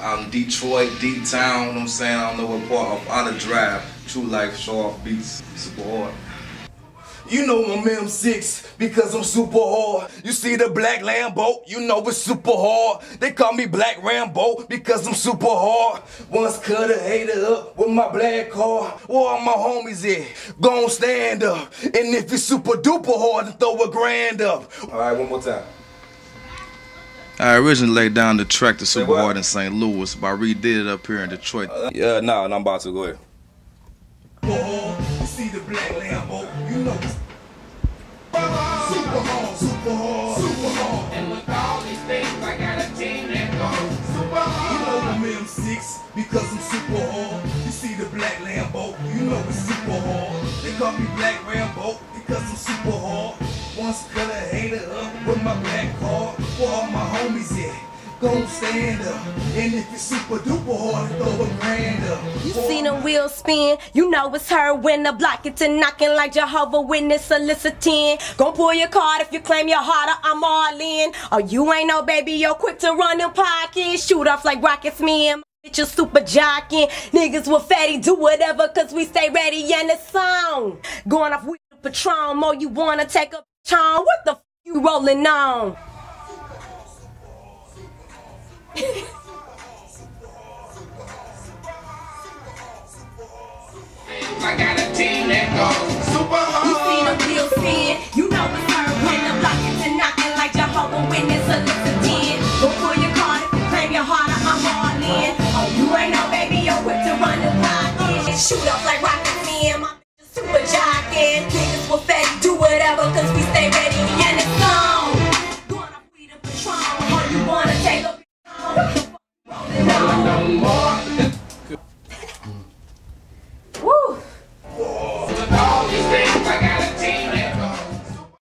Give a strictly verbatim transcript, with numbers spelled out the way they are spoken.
out in Detroit, deep town, you know what I'm saying? I don't know what part of Honor Drive. True Life, Show Off Beats, super hard. You know I'm M six because I'm super hard. You see the black Lambo, you know it's super hard. They call me Black Rambo because I'm super hard. Once cut a hater up with my black car. Where all my homies at? Gon' stand up. And if it's super duper hard, then throw a grand up. Alright, one more time. I originally laid down the track to Super Hard in Saint Louis, but I redid it up here in Detroit. Uh, yeah, no, nah, I'm about to go ahead. You see the black Lambo, you know it's super hard, super hard, super hard. And with all these things, I got a team that goes super hard. You know I'm M six because I'm super hard. You see the black Lambo, you know it's super hard. They call me Black Rambo because I'm super hard. Once cut a hater up with my black car. Where all my homies at? Gon' stand up. And if it's super duper hard, throw a grand up. You seen them wheels spin, you know it's her when the block it to knocking like Jehovah Witness soliciting. Gon' pull your card if you claim you're harder, I'm all in. Or you ain't no baby, you're quick to run them pockets. Shoot off like rockets, me and my bitch are super jocking. Niggas with fatty, do whatever cause we stay ready and it's on. Going off with the Patron, more you wanna take a Patron. What the f you rolling on? I got a team that goes super hard. You see the wheels spin, you know it's her when the block is to knocking like Jehovah Witness soliciting. Go pull your card if you claim you're harder, I'm all in. Oh, you ain't no baby, you're quick to run the pocket. Shoot up like rockets, me and my bitch super jocking. Niggas will fatty, do whatever, cause we stay ready.